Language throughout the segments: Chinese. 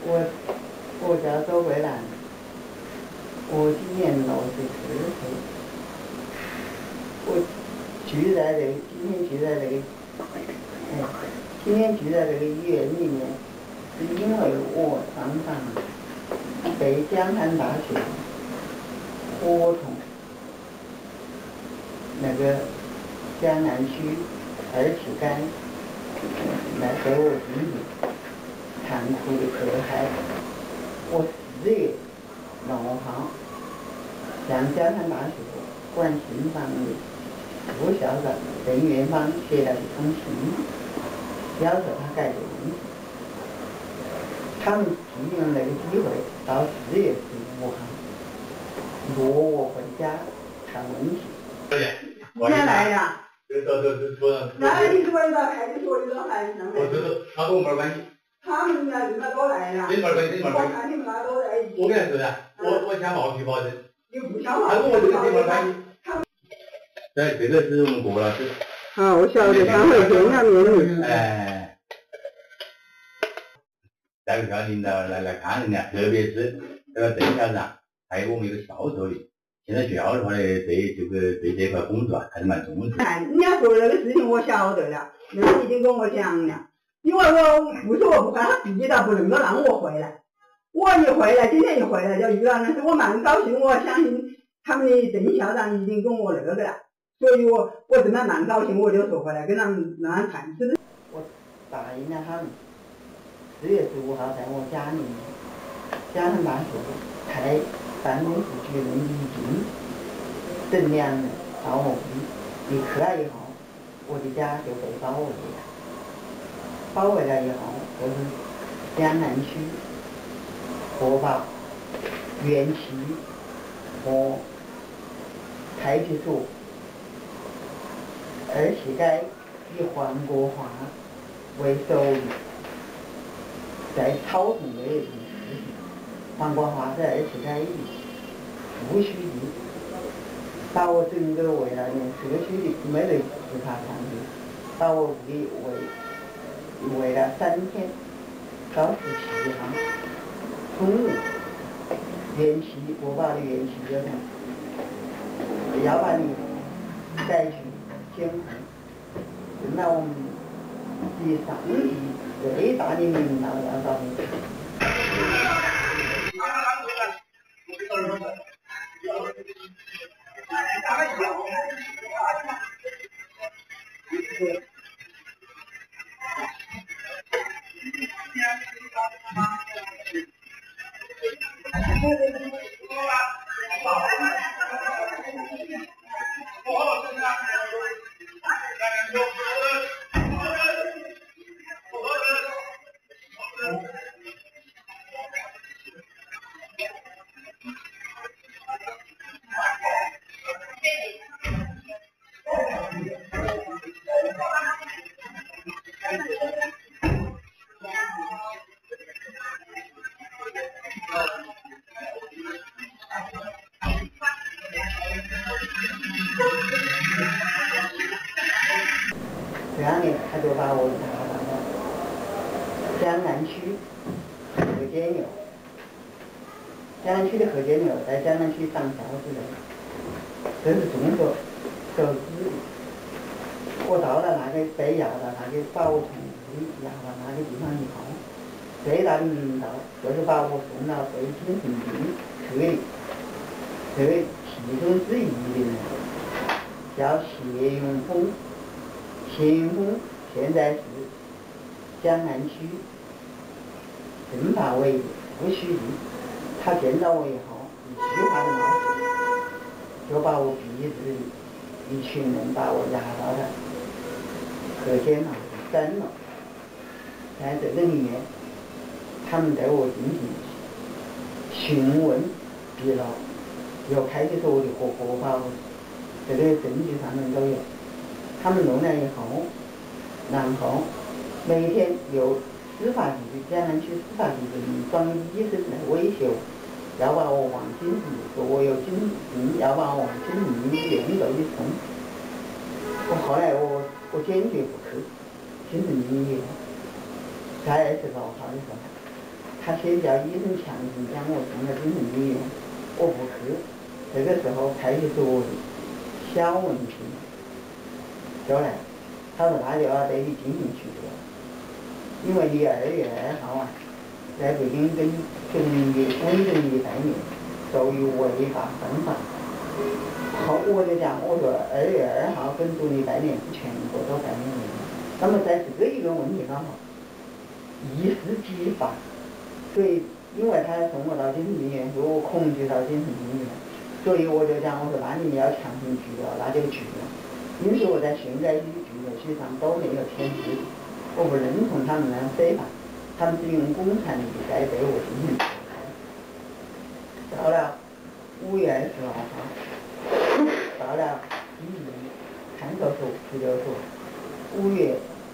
我叫周桂兰，我今年64岁。我今天聚在这个医院里面，是因为我上被江汉大学合同那个江南区2期街来对我进行残酷的迫害。我4月6号向江汉大学管信房的副校长邓元芳写了一封信，要求他改正问题。他们利用那个机会，到4月15号约我回家谈问题。 你也来呀？那你是为了派出所的还是什么？ 我知道，他跟我没关系。 他们那这么多来呀？ 没关系。 我看你们那都在一起。 我跟他说的，我想冒皮保证。 你不想冒？ 他跟我这个没关系。对，这个是我们郭老师。 啊，我晓得，刚才见了面。 哎，带个小领导来看人家，特别是这个邓校长，还有我们一个销售的。现在学校的话呢，对这块工作还是蛮重视。 人家说的那个事情我晓得了，人家已经跟我讲了，因为我不说我不回，他逼得不能够让我回来。我一回来，今天一回来就遇到那事，我蛮高兴，我相信他们的邓校长已经跟我那个了。所以我这么蛮高兴，我就说回来跟他们让他谈。 我答应了他们，4月15号在我家里面，江汉大学派办公室主任李静等2人到我离开了以后，我的家就被包围了。包围了以后，就是江南区核保园区和派出所2期街以黄国华为首的在操纵的一件事情。黄国华是2期街的副书记，把我整个为了连社区的没得执法团队，把我为了3天，到17号中午，园区核保的园区就说要把你带去监控，等到我们的上级最大的领导要到你。这2年他就把我拿到了江南区河间楼。江南区的河间楼在江南区上校之内，这是众所周知的。我到了那个被押到那个保存区，押到那个地方以后，最大的领导就是把我送到被精神病科里。这个其中之一的人叫谢永峰。谢永峰现在是江南区政法委副书记。他见到我以后，一句话都没说，就把我逼着一群人把我押到了河间楼3楼。在这个里面，他们对我进行询问、记录，有派出所的和核保这个证据上面都有。他们弄了以后，然后每天有司法局江南区司法局的装医生来威胁我，要把我往精神说我有精神病，要把我往精神病医院里头去送。后来我坚决不去精神病医院。在26号的时候， 他先叫医生强行将我送到精神病院，我不去。这个时候派出所的小问题就来，他说他就要对你进行取证，因为你2月2号啊，在北京跟中医伪中医代念，属于违法犯法。好，我就讲，我说2月2号跟中医代念是全国都代念的，那么在这一个问题上，一时激发，所以因为他送我到精神病院，说我恐惧到精神病院，所以我就讲，我说那你们要强行拘留，那就拘留。因此我在宣改局拘留区上都没有签字，我不认同他们的非法，他们是用公产力在对我进行迫害。到了5月26号，到了看守所、拘留所，5月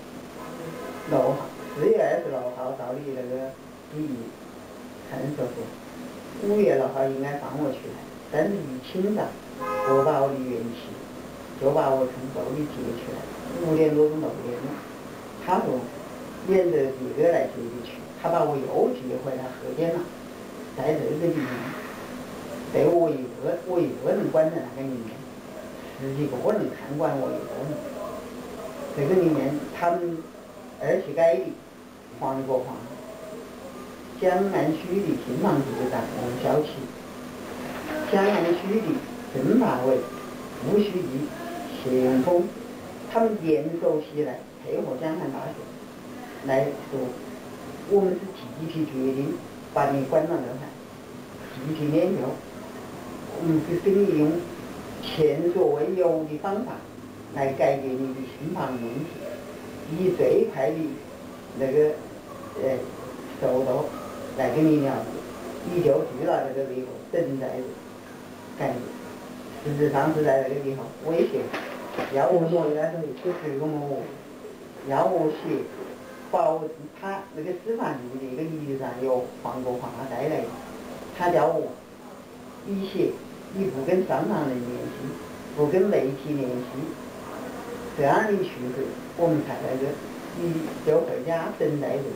6号、4月26号到你那个看守所，5月6号应该放我出来，但是一清早我把我的元气就把我从手里接出来，5点多钟到6点钟，他说沿着别个来接你去，他把我又接回来河间了，在这个里面对我一个人关在那个里面，10几个人看管我一个人。这个里面他们27改的黄国华、江南区的信访局长王小琪、江南区的政法委吴书记谢永峰，他们联手起来配合江南大学来说，我们是集体决定把你关到那儿，集体研究，我们是跟你用前所未有的方法来改变你的心房问题，以最快的那个速度来跟你了解，你就去了那个地方正在干的，实质上是在那个地方威胁，要我写那个就是要我写保他那个司法局的一个仪上有黄国华带来的，他叫我你写你不跟上场人联系，不跟媒体联系，这样的去世我们才那个你就回家等待着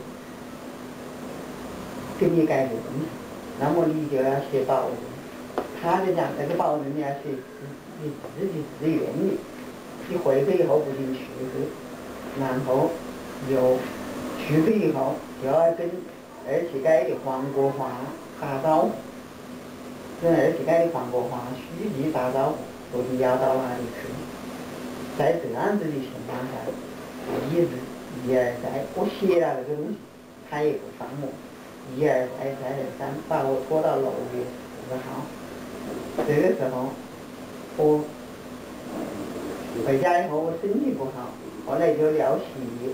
给你改变东西，那么你就要写保证，他就讲那个保证你要写你自己自愿的，你回去以后不仅去世，然后又去世以后就要跟27改的黄国华打招呼，跟27改的黄国华书记打招呼，说你要到哪里去，在这样子的情况下，我一而再，我写了那个东西，他也不放我，一而再再而三把我拖到6月10号，这个时候我回家以后我身体不好，后来就尿稀，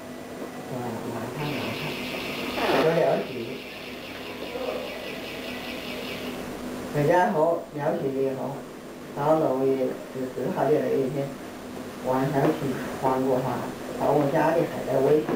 就尿稀，回家后尿稀以后，到6月14号的那一天，王小琪、黄国华到我家里还在威胁。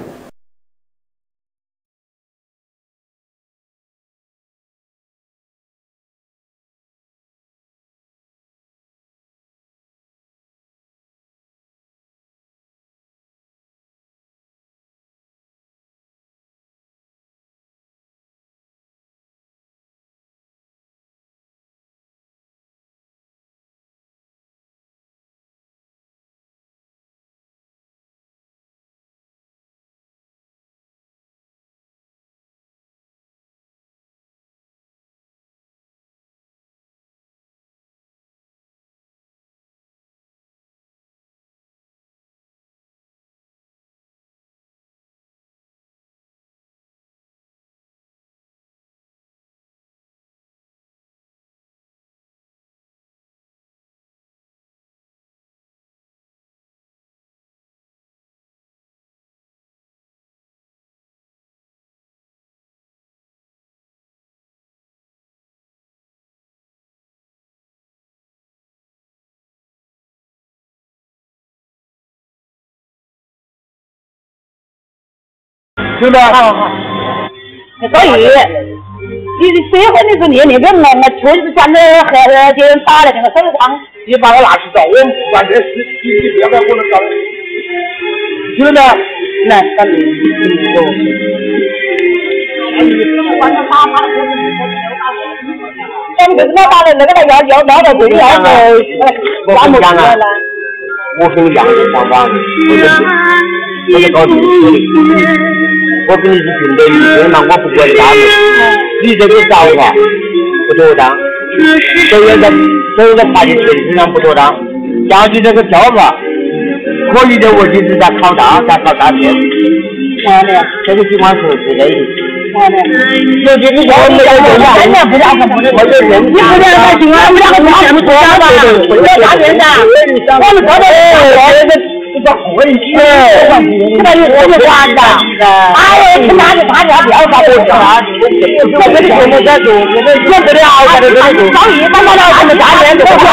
是吧？好好。所以，你结婚的时候你那个我确实站在和别人打的那个手上，你把我拿去找我们管这事，你不要跟我们搞。是的，来，咱们走。 我们就是打的那个要到这里来刮目相啊！我跟你讲，王光，我在搞历史，我跟你是军队里面嘛，我不管家务，你这个找法不妥当，所以在法律程序上不妥当，下去这个票法可以的，我就是在考大学。这个情况是对的。有些你说我们3年不两个不是或者人，你不两个情况，我们两个不好不讲的，我大院长，我们说的这个混血，这个我就管的，哎，他不要搞我啥，我跟你说没在做，我们不了，我这个早已他妈的他们大院长，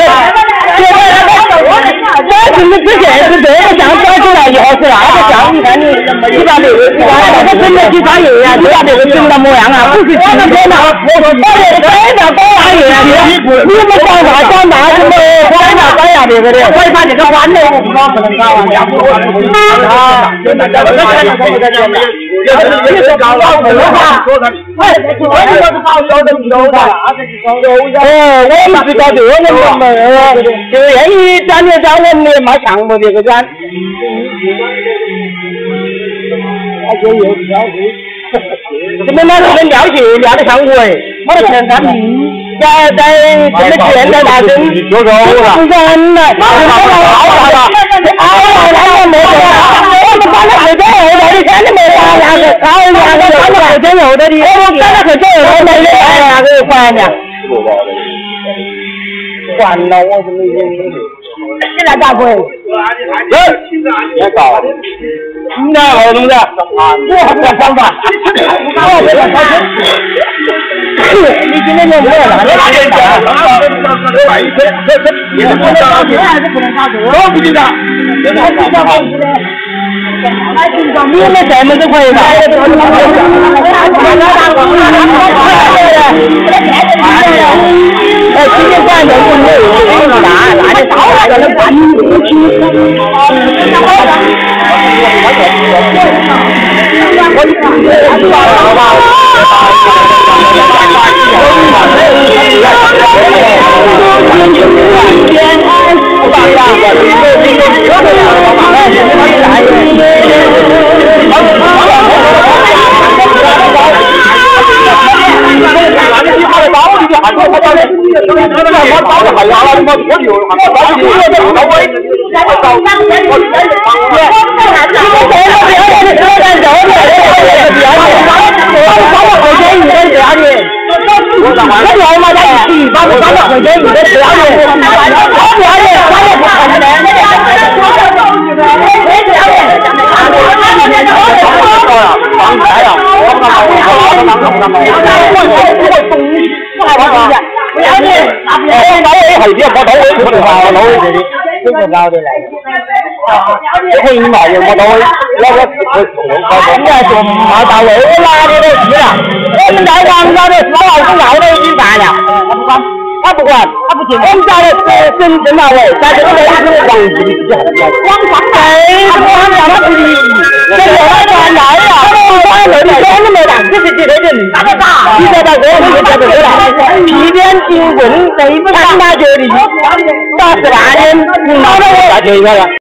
这是之前是这个项标出来以后是那个项，你看你把这个真的去发言呀，你把这个整的模样啊，不是真的真的，我真的搞发言啊，你们讲话讲大什么管呀管呀这个的，所以他这个弯的我不能搞啊，啊，真的，我们是搞这个的，就愿意转我们的嘛项目这个转，而且又标准，怎么那个了解聊得上我哎，我的前3名。在这个现在大声，就说我人了，没有我们搬到后头的，你看你没搬2个，搬到后头的，我们搬到后头的，2个还呢，还了我怎么你来打鬼？别搞，你那好东西，我还不想法，你今天就没有了，你哪里打？我不知道，你们什么都可以的。今天管的是没有那就到那个能办高的来的，这可以嘛？有么多那个你还说嘛？到位我哪里都去了，我们在王家的4号是闹得一半了，他不管，他不听，我们家的省大委在这个位置王自己自己很厉害，王上对，王上他不理解，这个传来呀，我那里真的没打，这是这个人打得大，你在那个我们这个了，批鞭进棍，对不上大决定，打18年，打了我大决一个了。